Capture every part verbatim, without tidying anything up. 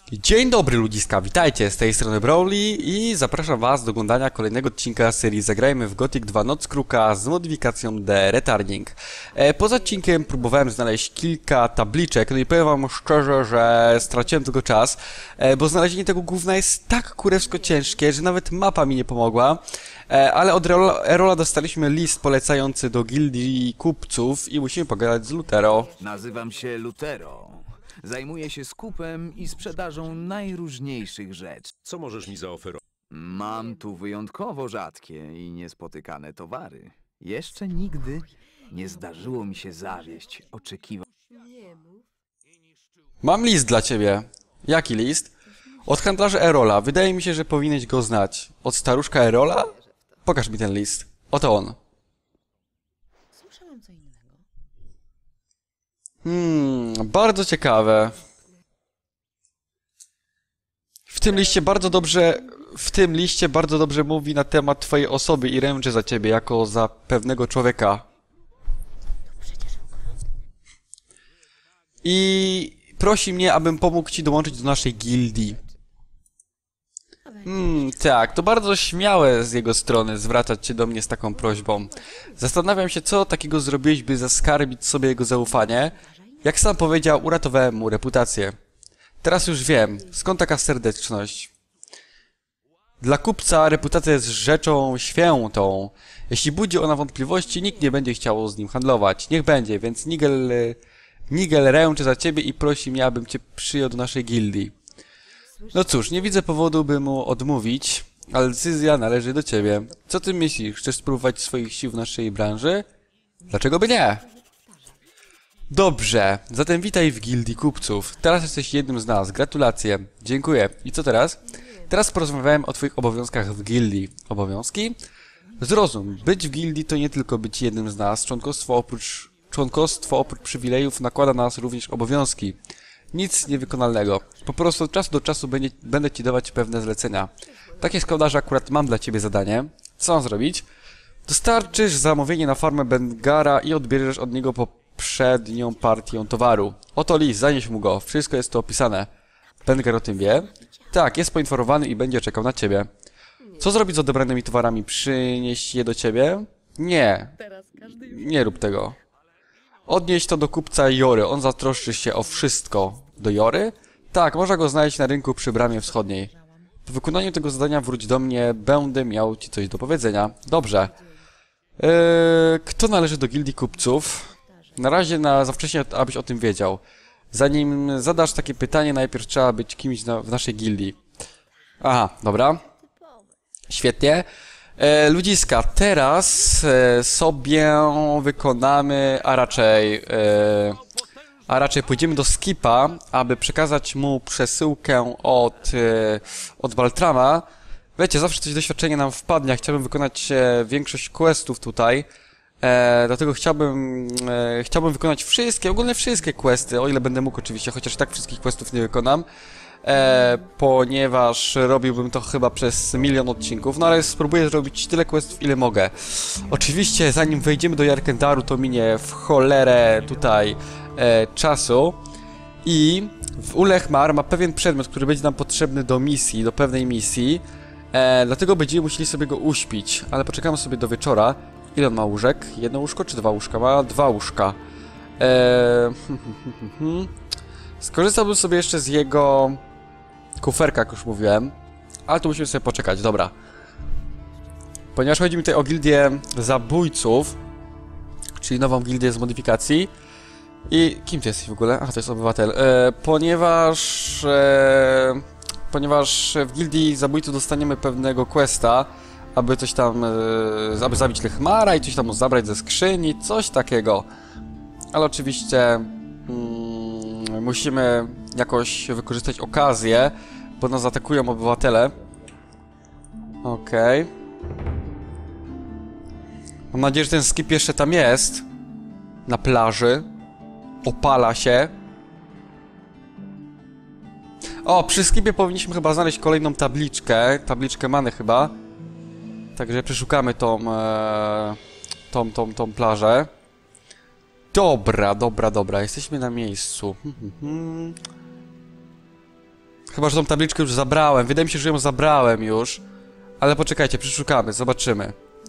Dzień dobry ludziska, witajcie, z tej strony Brawly i zapraszam was do oglądania kolejnego odcinka serii Zagrajmy w Gothic dwa Noc Kruka z modyfikacją The Retarding. E, poza odcinkiem próbowałem znaleźć kilka tabliczek, no i powiem wam szczerze, że straciłem tego czas, e, bo znalezienie tego gówna jest tak kurewsko ciężkie, że nawet mapa mi nie pomogła. E, ale od Erola, Erola dostaliśmy list polecający do gildii kupców i musimy pogadać z Lutero. Nazywam się Lutero. Zajmuję się skupem i sprzedażą najróżniejszych rzeczy. Co możesz mi zaoferować? Mam tu wyjątkowo rzadkie i niespotykane towary. Jeszcze nigdy nie zdarzyło mi się zawieść oczekiwań. Mam list dla ciebie. Jaki list? Od handlarza Erola. Wydaje mi się, że powinieneś go znać. Od staruszka Erola? Pokaż mi ten list. Oto on. Słyszałam co innego. Hmm, bardzo ciekawe. W tym liście bardzo dobrze... W tym liście bardzo dobrze mówi na temat twojej osoby i ręczy za ciebie, jako za pewnego człowieka. I prosi mnie, abym pomógł ci dołączyć do naszej gildii. Hmm, tak, to bardzo śmiałe z jego strony zwracać się do mnie z taką prośbą. Zastanawiam się, co takiego zrobiłeś, by zaskarbić sobie jego zaufanie. Jak sam powiedział, uratowałem mu reputację. Teraz już wiem, skąd taka serdeczność. Dla kupca reputacja jest rzeczą świętą. Jeśli budzi ona wątpliwości, nikt nie będzie chciał z nim handlować. Niech będzie, więc Nigel, Nigel ręczy za ciebie i prosi mnie, abym cię przyjął do naszej gildii. No cóż, nie widzę powodu, by mu odmówić, ale decyzja należy do ciebie. Co ty myślisz? Chcesz spróbować swoich sił w naszej branży? Dlaczego by nie? Dobrze, zatem witaj w gildii kupców. Teraz jesteś jednym z nas. Gratulacje. Dziękuję. I co teraz? Teraz porozmawiałem o twoich obowiązkach w gildii. Obowiązki? Zrozum, być w gildii to nie tylko być jednym z nas. Członkostwo oprócz, członkostwo oprócz przywilejów nakłada na nas również obowiązki. Nic niewykonalnego. Po prostu od czasu do czasu będzie, będę ci dawać pewne zlecenia. Tak się składa, że akurat mam dla ciebie zadanie. Co mam zrobić? Dostarczysz zamówienie na farmę Bengara i odbierzesz od niego poprzednią partię towaru. Oto list, zanieś mu go. Wszystko jest to opisane. Bengar o tym wie? Tak, jest poinformowany i będzie czekał na ciebie. Co zrobić z odebranymi towarami? Przynieść je do ciebie? Nie. Nie rób tego. Odnieść to do kupca Jory. On zatroszczy się o wszystko. Do Jory? Tak, można go znaleźć na rynku przy bramie wschodniej. Po wykonaniu tego zadania wróć do mnie. Będę miał ci coś do powiedzenia. Dobrze. Eee, kto należy do gildii kupców? Na razie na, za wcześnie, abyś o tym wiedział. Zanim zadasz takie pytanie, najpierw trzeba być kimś na, w naszej gildii. Aha, dobra. Świetnie. E, ludziska, teraz e, sobie wykonamy, a raczej, e, a raczej pójdziemy do Skipa, aby przekazać mu przesyłkę od, e, od Baltrama. Wiecie, zawsze coś doświadczenie nam wpadnie, ja chciałbym wykonać e, większość questów tutaj, e, dlatego chciałbym, e, chciałbym wykonać wszystkie, ogólnie wszystkie questy, o ile będę mógł oczywiście, chociaż tak wszystkich questów nie wykonam. E, ponieważ robiłbym to chyba przez milion odcinków, no ale spróbuję zrobić tyle questów, ile mogę. Oczywiście, zanim wejdziemy do Jarkendaru, to minie w cholerę tutaj e, czasu i w Ulechmar ma pewien przedmiot, który będzie nam potrzebny do misji, do pewnej misji, e, dlatego będziemy musieli sobie go uśpić, ale poczekamy sobie do wieczora. Ile on ma łóżek? Jedno łóżko czy dwa łóżka? Ma dwa łóżka. E, Skorzystałbym sobie jeszcze z jego kuferka, jak już mówiłem, ale tu musimy sobie poczekać, dobra. Ponieważ chodzi mi tutaj o gildię zabójców, czyli nową gildię z modyfikacji. I kim ty jesteś w ogóle? Ach, to jest obywatel. E, ponieważ... E, ponieważ w gildii zabójców dostaniemy pewnego questa, aby coś tam... E, aby zabić Lechmara i coś tam zabrać ze skrzyni, coś takiego. Ale oczywiście... Mm, musimy jakoś wykorzystać okazję, bo nas atakują obywatele. Okej. Okay. Mam nadzieję, że ten skip jeszcze tam jest. Na plaży. Opala się. O, przy skipie powinniśmy chyba znaleźć kolejną tabliczkę. Tabliczkę mamy chyba. Także przeszukamy tą, e, tą, tą, tą plażę. Dobra, dobra, dobra. Jesteśmy na miejscu. Chyba, że tą tabliczkę już zabrałem. Wydaje mi się, że ją zabrałem już. Ale poczekajcie, przeszukamy, zobaczymy.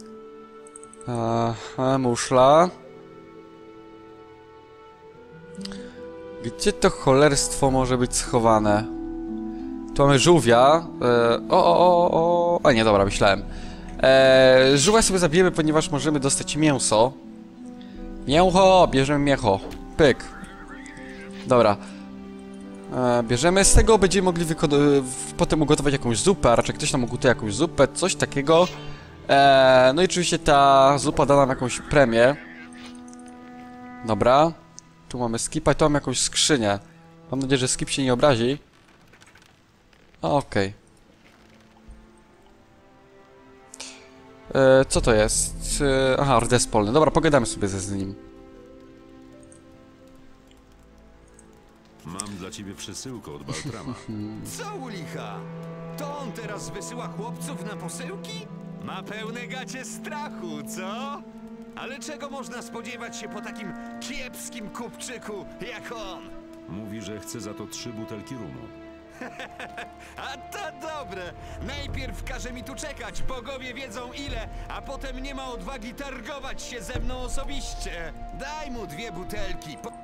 Aha, muszla. Gdzie to cholerstwo może być schowane? Tu mamy żółwia. E, o, o, o, o. A nie, dobra, myślałem. E, żółwia sobie zabijemy, ponieważ możemy dostać mięso. Mięcho, bierzemy mięcho. Pyk. Dobra. E, bierzemy, z tego będziemy mogli potem ugotować jakąś zupę, a raczej ktoś nam ugotuje jakąś zupę, coś takiego. E, no i oczywiście ta zupa da nam jakąś premię. Dobra. Tu mamy skipa i tu mamy jakąś skrzynię. Mam nadzieję, że skip się nie obrazi. Okej. Okay. E, co to jest? E, aha, rdes polny. Dobra, pogadamy sobie ze z nim. Mam dla ciebie przesyłkę od Baltrama. Co u licha? To on teraz wysyła chłopców na posyłki? Ma pełne gacie strachu, co? Ale czego można spodziewać się po takim kiepskim kupczyku jak on? Mówi, że chce za to trzy butelki rumu. A to dobre! Najpierw każe mi tu czekać, bogowie wiedzą ile, a potem nie ma odwagi targować się ze mną osobiście. Daj mu dwie butelki. Po...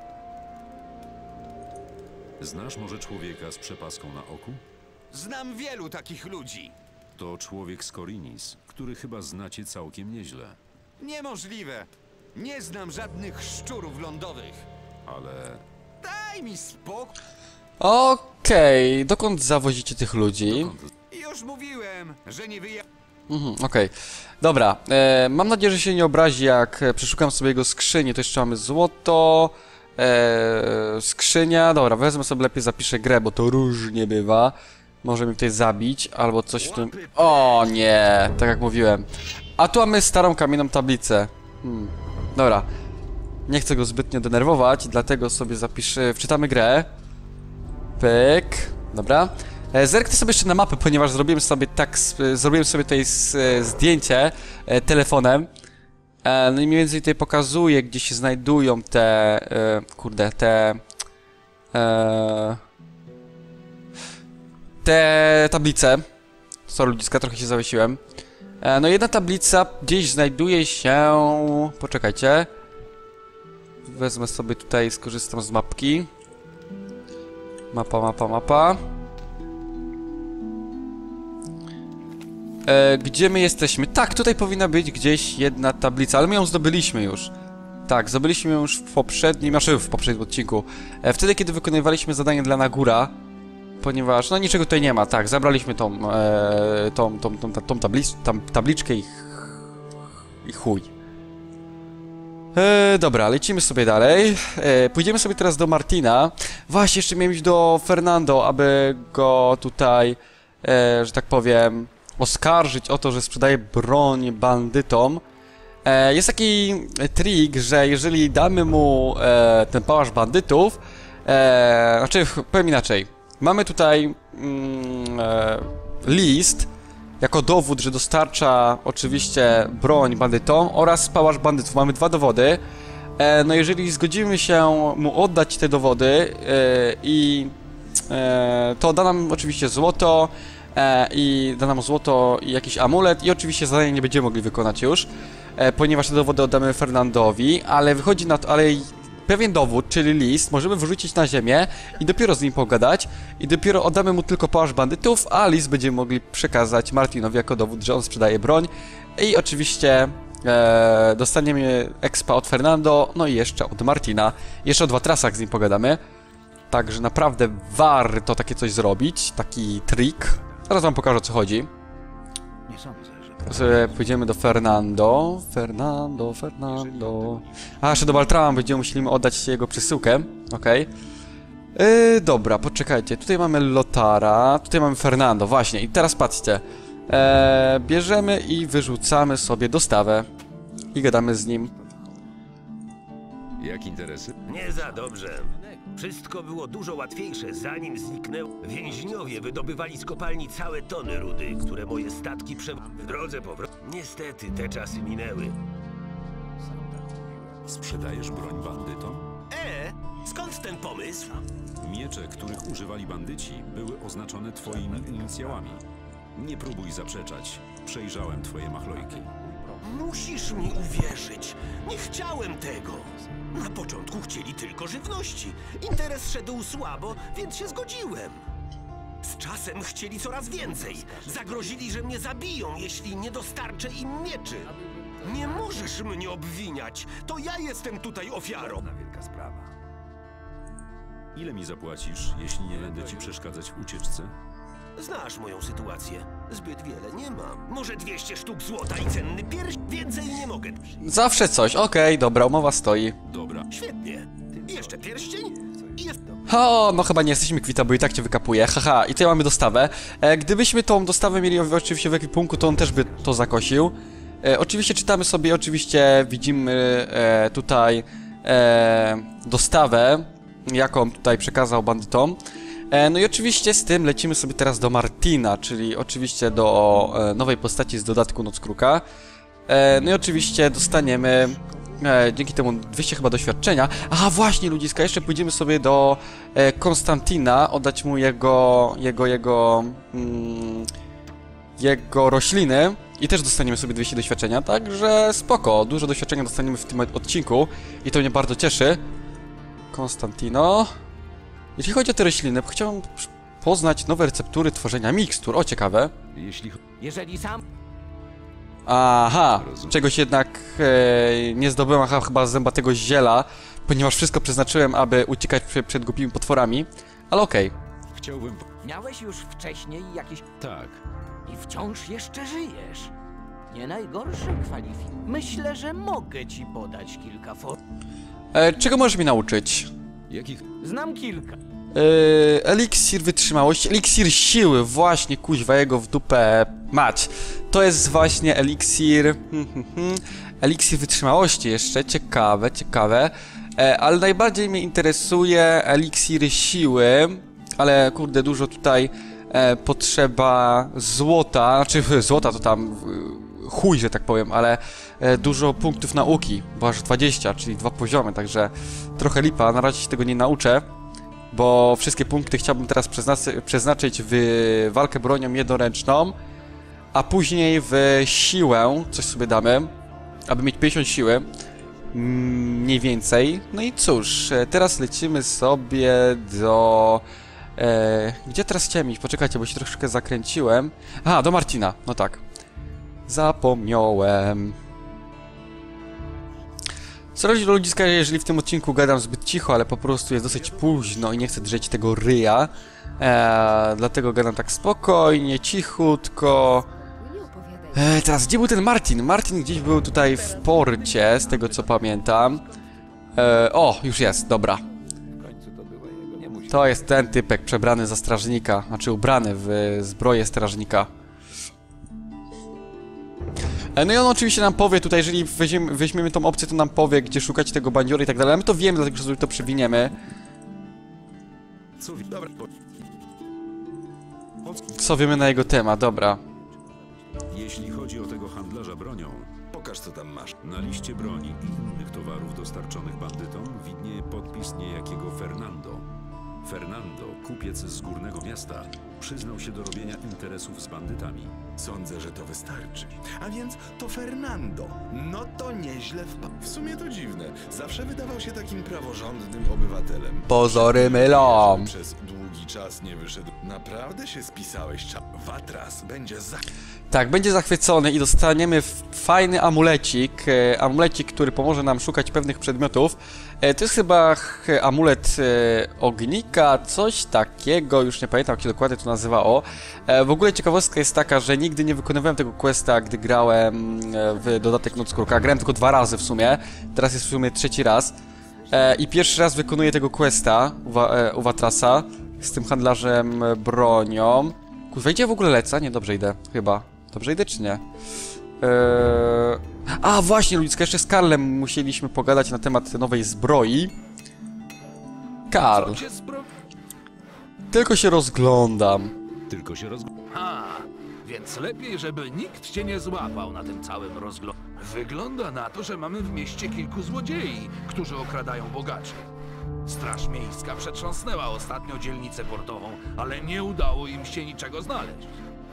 Znasz może człowieka z przepaską na oku? Znam wielu takich ludzi. To człowiek z Korinis, który chyba znacie całkiem nieźle. Niemożliwe. Nie znam żadnych szczurów lądowych. Ale Daj mi spokój. Okej, okay. Dokąd zawozicie tych ludzi? Już mówiłem, że nie wyja... Mhm, okej. Okay. Dobra, e, mam nadzieję, że się nie obrazi, jak przeszukam sobie jego skrzynię. To jeszcze mamy złoto, e, skrzynia. Dobra, wezmę sobie, lepiej zapiszę grę, bo to różnie bywa. Może mnie ktoś zabić, albo coś w tym... O nie, tak jak mówiłem. A tu mamy starą kamienną tablicę. Hmm. Dobra. Nie chcę go zbytnio denerwować, dlatego sobie zapiszę... Wczytamy grę. Pyk. Dobra. E, zerknę sobie jeszcze na mapę, ponieważ zrobiłem sobie tak... Zrobiłem sobie tutaj z, e, zdjęcie e, telefonem. E, no i mniej więcej tutaj pokazuję, gdzie się znajdują te... E, kurde, te... E, te tablice. Sorry ludziska, trochę się zawiesiłem. E, no jedna tablica gdzieś znajduje się... Poczekajcie. Wezmę sobie tutaj, skorzystam z mapki. Mapa, mapa, mapa. E, gdzie my jesteśmy? Tak, tutaj powinna być gdzieś jedna tablica, ale my ją zdobyliśmy już. Tak, zdobyliśmy ją już w poprzednim, znaczy w poprzednim odcinku. E, wtedy, kiedy wykonywaliśmy zadanie dla Nagura. Ponieważ, no niczego tutaj nie ma, tak, zabraliśmy tą, e, tą, tą, tą, tą tablic, tam, tabliczkę i, i chuj. E, dobra, lecimy sobie dalej. E, pójdziemy sobie teraz do Martina. Właśnie, jeszcze miałem iść do Fernando, aby go tutaj, e, że tak powiem, oskarżyć o to, że sprzedaje broń bandytom. E, jest taki trik, że jeżeli damy mu e, ten pałasz bandytów, e, znaczy, powiem inaczej. Mamy tutaj mm, e, list jako dowód, że dostarcza oczywiście broń bandytom oraz pałasz bandytów. Mamy dwa dowody. E, no jeżeli zgodzimy się mu oddać te dowody e, i e, to da nam oczywiście złoto e, i da nam złoto i jakiś amulet i oczywiście zadanie nie będziemy mogli wykonać już, e, ponieważ te dowody oddamy Fernandowi, ale wychodzi na to, ale pewien dowód, czyli list, możemy wyrzucić na ziemię i dopiero z nim pogadać i dopiero oddamy mu tylko pałasz bandytów, a list będziemy mogli przekazać Martinowi jako dowód, że on sprzedaje broń i oczywiście e, dostaniemy expa od Fernando, no i jeszcze od Martina. Jeszcze o dwa trasach z nim pogadamy. Także naprawdę warto takie coś zrobić, taki trik. Zaraz wam pokażę, o co chodzi. Nie sądzę, że... Sobie pójdziemy do Fernando. Fernando, Fernando. A, jeszcze do Baltrama będziemy musieli oddać jego przesyłkę. Okej. Okay. Yy, dobra, poczekajcie. Tutaj mamy Lotara. Tutaj mamy Fernando, właśnie. I teraz patrzcie. Eee, bierzemy i wyrzucamy sobie dostawę. I gadamy z nim. jak interesy? Nie za dobrze. Wszystko było dużo łatwiejsze, zanim zniknęło. Więźniowie wydobywali z kopalni całe tony rudy, które moje statki prze... w drodze powrotnej. Niestety te czasy minęły. Sprzedajesz broń bandytom? E, Skąd ten pomysł? Miecze, których używali bandyci, były oznaczone twoimi inicjałami. Nie próbuj zaprzeczać. Przejrzałem twoje machlojki. Musisz mi uwierzyć. Nie chciałem tego. Na początku chcieli tylko żywności. Interes szedł słabo, więc się zgodziłem. Z czasem chcieli coraz więcej. Zagrozili, że mnie zabiją, jeśli nie dostarczę im mieczy. Nie możesz mnie obwiniać. To ja jestem tutaj ofiarą. Wielka sprawa. Ile mi zapłacisz, jeśli nie będę ci przeszkadzać w ucieczce? Znasz moją sytuację. Zbyt wiele nie mam. Może dwieście sztuk złota i cenny pierś. Więcej nie mogę. Zawsze coś, okej, dobra, umowa stoi. Dobra. Świetnie. Jeszcze pierścień? I jest... O, no chyba nie jesteśmy kwita, bo i tak cię wykapuje. Haha, i tutaj mamy dostawę. E, gdybyśmy tą dostawę mieli oczywiście w ekwipunku, to on też by to zakosił. E, oczywiście czytamy sobie, oczywiście widzimy e, tutaj e, dostawę, jaką tutaj przekazał bandytom. E, no i oczywiście z tym lecimy sobie teraz do Martina, czyli oczywiście do e, nowej postaci z dodatku Noc Kruka. E, no i oczywiście dostaniemy e, dzięki temu dwieście chyba doświadczenia. Aha, właśnie ludziska, jeszcze pójdziemy sobie do e, Konstantina, oddać mu jego, jego, jego, mm, jego rośliny i też dostaniemy sobie dwieście doświadczenia, także spoko, dużo doświadczenia dostaniemy w tym odcinku i to mnie bardzo cieszy. Konstantino. Jeśli chodzi o te rośliny, chciałbym poznać nowe receptury tworzenia mikstur, o ciekawe. Jeśli... Jeżeli sam... Aha, czegoś jednak e, nie zdobyłem, aha, chyba zębatego ziela, ponieważ wszystko przeznaczyłem, aby uciekać przed, przed głupimi potworami, ale okej. Chciałbym... Miałeś już wcześniej jakieś... Tak. i wciąż jeszcze żyjesz. Nie najgorsze kwalifikacje. Myślę, że mogę ci podać kilka for... E, czego możesz mi nauczyć? Jakich... Znam kilka. E, eliksir wytrzymałości, eliksir siły, właśnie, kuźwa, jego w dupę mać. To jest właśnie eliksir... Hmm, hmm, hmm. Eliksir wytrzymałości jeszcze, ciekawe, ciekawe. E, ale najbardziej mnie interesuje eliksir siły, ale kurde, dużo tutaj e, potrzeba złota, znaczy złota to tam e, chuj, że tak powiem, ale e, dużo punktów nauki, bo aż dwadzieścia, czyli dwa poziomy, także trochę lipa, na razie się tego nie nauczę, bo wszystkie punkty chciałbym teraz przeznaczy, przeznaczyć w walkę bronią jednoręczną, a później w siłę, coś sobie damy, aby mieć pięćdziesiąt siły, mniej więcej. No i cóż, e, teraz lecimy sobie do... E, gdzie teraz chciałem iść? Poczekajcie, bo się troszeczkę zakręciłem. Aha, do Martina, no tak. Zapomniałem. Sorry do ludziska, jeżeli w tym odcinku gadam zbyt cicho, ale po prostu jest dosyć późno i nie chcę drzeć tego ryja. E, dlatego gadam tak spokojnie, cichutko. E, teraz, gdzie był ten Martin? Martin gdzieś był tutaj w porcie, z tego co pamiętam. E, o, już jest, dobra. To jest ten typek przebrany za strażnika, znaczy ubrany w zbroję strażnika. E, no i on oczywiście nam powie tutaj, jeżeli weźmiemy, weźmiemy tą opcję, to nam powie, gdzie szukać tego bandziora i tak dalej. A my to wiemy, dlatego że sobie to przewiniemy. Co... Dobra. Co wiemy na jego temat, dobra. Jeśli chodzi o tego handlarza bronią, pokaż co tam masz. Na liście broni i innych towarów dostarczonych bandytom widnieje podpis niejakiego Fernando. Fernando, kupiec z górnego miasta, przyznał się do robienia interesów z bandytami. Sądzę, że to wystarczy. A więc to Fernando. No to nieźle wpadł. W sumie to dziwne. Zawsze wydawał się takim praworządnym obywatelem. Pozory mylą. Przez długi czas nie wyszedł. Naprawdę się spisałeś, cza... Watras będzie za... Tak, będzie zachwycony i dostaniemy fajny amulecik, e, amulecik, który pomoże nam szukać pewnych przedmiotów. E, to jest chyba ch, amulet e, ognika, coś takiego, już nie pamiętam jak się dokładnie to nazywało. E, w ogóle ciekawostka jest taka, że nigdy nie wykonywałem tego questa, gdy grałem w dodatek Noc Kruka. Grałem tylko dwa razy w sumie, teraz jest w sumie trzeci raz. E, I pierwszy raz wykonuję tego questa u, e, u Watrasa z tym handlarzem bronią. Kurwa, idzie w ogóle lecę? Nie, dobrze idę, chyba. Dobrze idę, czy nie? Eee... A, właśnie, ludzka, jeszcze z Karlem musieliśmy pogadać na temat nowej zbroi. Karl. Tylko się rozglądam. Tylko się roz... A, więc lepiej, żeby nikt cię nie złapał na tym całym rozglądzie. Wygląda na to, że mamy w mieście kilku złodziei, którzy okradają bogaczy. Straż Miejska przetrząsnęła ostatnio dzielnicę portową, ale nie udało im się niczego znaleźć.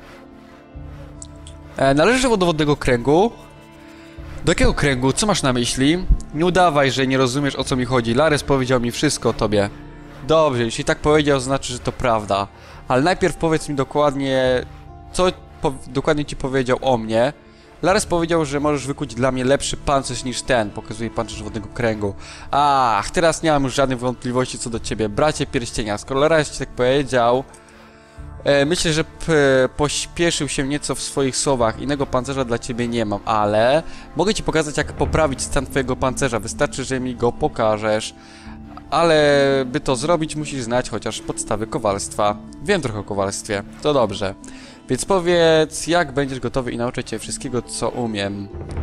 E, należysz do dowodnego kręgu? Do jakiego kręgu? Co masz na myśli? Nie udawaj, że nie rozumiesz, o co mi chodzi. Lares powiedział mi wszystko o tobie. Dobrze, jeśli tak powiedział, znaczy, że to prawda. Ale najpierw powiedz mi dokładnie, co po, dokładnie ci powiedział o mnie. Lares powiedział, że możesz wykuć dla mnie lepszy pancerz niż ten. Pokazuje pancerz wodnego kręgu. Ach, teraz nie mam już żadnych wątpliwości co do ciebie. Bracie pierścienia, skoro Lares ci tak powiedział... E, myślę, że p, pośpieszył się nieco w swoich słowach. Innego pancerza dla ciebie nie mam, ale... Mogę ci pokazać, jak poprawić stan twojego pancerza. Wystarczy, że mi go pokażesz. Ale by to zrobić, musisz znać chociaż podstawy kowalstwa. Wiem trochę o kowalstwie. To dobrze. Więc powiedz, jak będziesz gotowy i nauczę cię wszystkiego, co umiem.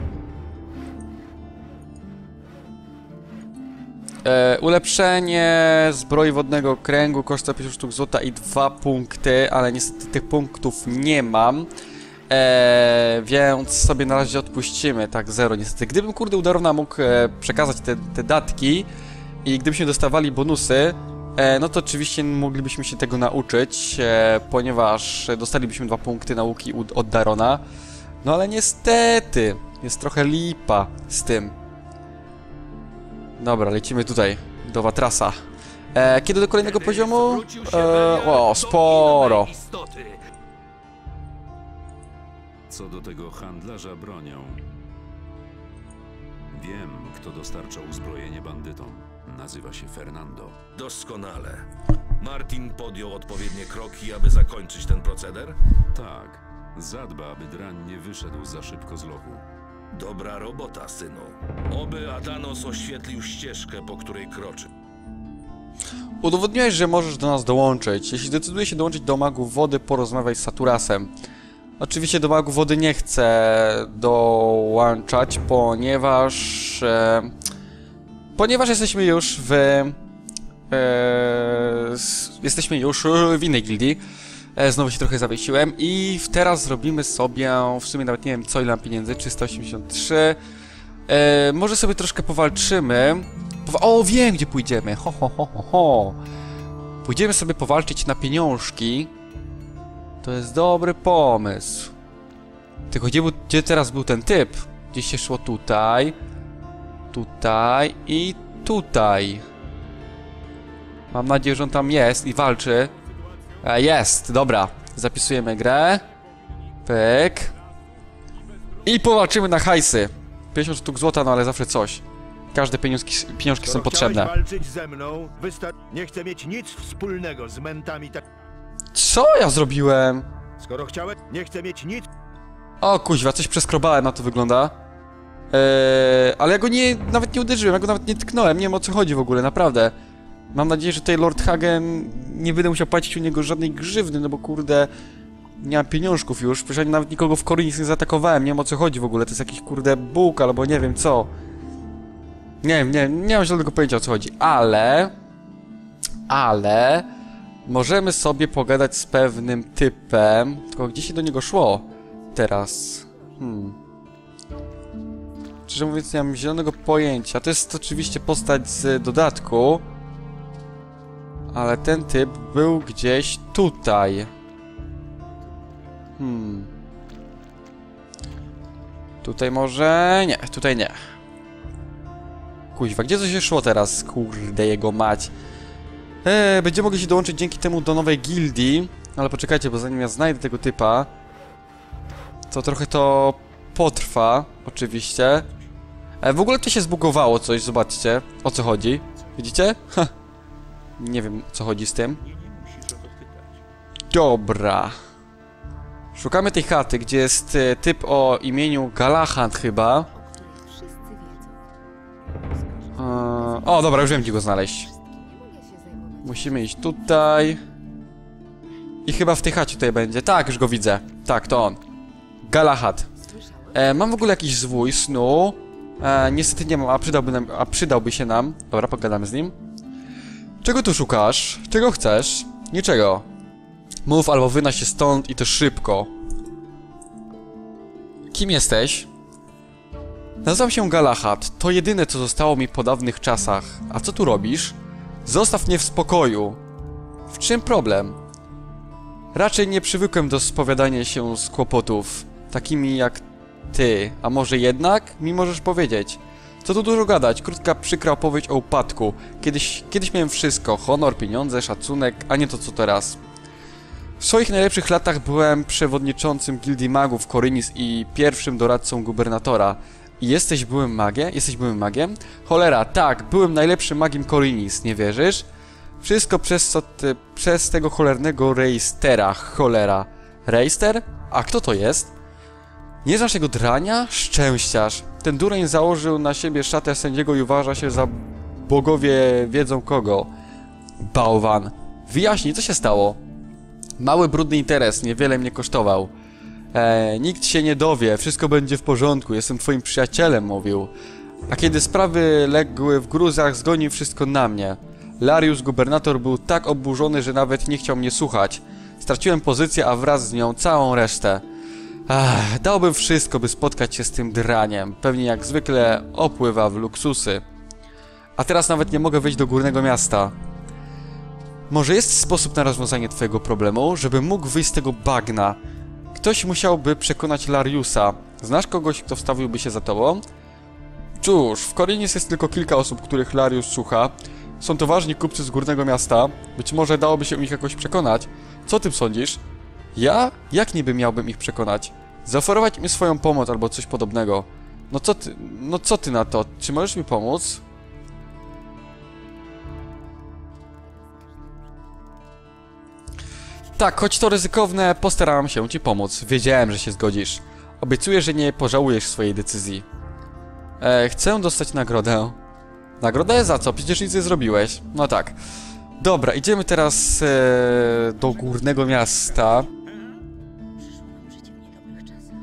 E, ulepszenie zbroi wodnego kręgu kosztuje pięćdziesiąt sztuk złota i dwa punkty, ale niestety tych punktów nie mam. E, więc sobie na razie odpuścimy, tak, zero niestety. Gdybym, kurde, udarowna mógł e, przekazać te, te datki i gdybyśmy dostawali bonusy, e, no to oczywiście moglibyśmy się tego nauczyć, e, ponieważ dostalibyśmy dwa punkty nauki od Darona. No ale niestety, jest trochę lipa z tym. Dobra, lecimy tutaj, do Watrasa. E, kiedy do kolejnego poziomu? E, o, sporo. Co do tego handlarza bronią, wiem, kto dostarcza uzbrojenie bandytom. Nazywa się Fernando. Doskonale. Martin podjął odpowiednie kroki, aby zakończyć ten proceder? Tak, zadba, aby drań nie wyszedł za szybko z lochu. Dobra robota, synu. Oby Adanos oświetlił ścieżkę, po której kroczy. Udowodniłeś, że możesz do nas dołączyć. Jeśli zdecydujesz się dołączyć do magów wody, porozmawiaj z Saturasem. Oczywiście do magów wody nie chcę dołączać, ponieważ... E, ponieważ jesteśmy już w... E, s, jesteśmy już w innej gildii. E, znowu się trochę zawiesiłem i teraz zrobimy sobie, w sumie nawet nie wiem co ile mam pieniędzy, trzysta osiemdziesiąt trzy. E, może sobie troszkę powalczymy. Powa o, wiem gdzie pójdziemy, ho, ho, ho, ho, ho. Pójdziemy sobie powalczyć na pieniążki. To jest dobry pomysł. Tylko gdzie, był, gdzie teraz był ten typ? Gdzieś się szło tutaj, tutaj i tutaj. Mam nadzieję, że on tam jest i walczy. E, jest, dobra. Zapisujemy grę. Pyk. I powalczymy na hajsy. pięćdziesiąt sztuk złota, no ale zawsze coś. Każde pieniążki, pieniążki są potrzebne. Walczyć ze mną, nie chcę mieć nic wspólnego z mentami tak. Co ja zrobiłem? Skoro chciałem, nie chcę mieć nic. O kuźwa, coś przeskrobałem, na to wygląda. Eee, ale ja go nie, nawet nie uderzyłem, ja go nawet nie tknąłem, nie wiem o co chodzi w ogóle, naprawdę. Mam nadzieję, że tutaj Lord Hagen nie będę musiał płacić u niego żadnej grzywny, no bo kurde, nie mam pieniążków już, przecież nawet nikogo w Korynis nie zaatakowałem, nie wiem o co chodzi w ogóle, to jest jakiś kurde Bóg albo nie wiem co. Nie wiem, nie, nie mam żadnego pojęcia o co chodzi, ale... Ale... Możemy sobie pogadać z pewnym typem, tylko gdzie się do niego szło teraz? Hmm. Szczerze mówiąc, nie mam zielonego pojęcia. To jest oczywiście postać z dodatku. Ale ten typ był gdzieś tutaj. Hmm. Tutaj może... Nie, tutaj nie. Kuźwa, gdzie to się szło teraz? Kurde, jego mać. Eee, będziemy mogli się dołączyć dzięki temu do nowej gildii. Ale poczekajcie, bo zanim ja znajdę tego typa, to trochę to potrwa, oczywiście. E, w ogóle to się zbugowało coś, zobaczcie. O co chodzi? Widzicie? Ha. Nie wiem, o co chodzi z tym. Dobra. Szukamy tej chaty, gdzie jest e, typ o imieniu Galahad chyba. E, o, dobra, już wiem, gdzie go znaleźć. Musimy iść tutaj. I chyba w tej chacie tutaj będzie. Tak, już go widzę. Tak, to on. Galahad. E, mam w ogóle jakiś zwój snu. E, niestety nie mam, a przydałby, nam, a przydałby się nam. Dobra, pogadamy z nim. Czego tu szukasz? Czego chcesz? Niczego. Mów albo wynoś się stąd i to szybko. Kim jesteś? Nazywam się Galahad. To jedyne, co zostało mi po dawnych czasach. A co tu robisz? Zostaw mnie w spokoju. W czym problem? Raczej nie przywykłem do spowiadania się z kłopotów, takimi jak ty, a może jednak mi możesz powiedzieć. Co tu dużo gadać, krótka, przykra opowieść o upadku. Kiedyś, kiedyś miałem wszystko, honor, pieniądze, szacunek, a nie to co teraz. W swoich najlepszych latach byłem przewodniczącym Gildii Magów Khorinis i pierwszym doradcą gubernatora. I jesteś byłym magiem? Jesteś byłym magiem? Cholera, tak, byłem najlepszym magiem Khorinis, nie wierzysz? Wszystko przez co ty, przez tego cholernego Reistera, cholera. Reister? A kto to jest? Nie znasz jego drania? Szczęściarz. Ten dureń założył na siebie szatę sędziego i uważa się za bogowie wiedzą kogo. Bałwan. Wyjaśnij, co się stało? Mały, brudny interes, niewiele mnie kosztował. Eee, nikt się nie dowie, wszystko będzie w porządku, jestem twoim przyjacielem, mówił. A kiedy sprawy legły w gruzach, zgonił wszystko na mnie. Larius, gubernator, był tak oburzony, że nawet nie chciał mnie słuchać. Straciłem pozycję, a wraz z nią całą resztę. Ach, dałbym wszystko, by spotkać się z tym draniem. Pewnie jak zwykle opływa w luksusy. A teraz nawet nie mogę wejść do górnego miasta. Może jest sposób na rozwiązanie twojego problemu, żebym mógł wyjść z tego bagna. Ktoś musiałby przekonać Lariusa. Znasz kogoś, kto wstawiłby się za tobą? Cóż, w Khorinis jest tylko kilka osób, których Larius słucha. Są to ważni kupcy z górnego miasta. Być może dałoby się ich jakoś przekonać. Co ty sądzisz? Ja? Jak niby miałbym ich przekonać? Zaoferować im swoją pomoc albo coś podobnego. No co ty, no co ty na to? Czy możesz mi pomóc? Tak, choć to ryzykowne, postarałam się ci pomóc. Wiedziałem, że się zgodzisz. Obiecuję, że nie pożałujesz swojej decyzji. E, chcę dostać nagrodę. Nagrodę za co? Przecież nic nie zrobiłeś. No tak. Dobra, idziemy teraz e, do górnego miasta. Przyszło nam życie w niedobrych czasach.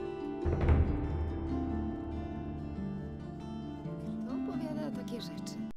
Opowiada takie rzeczy.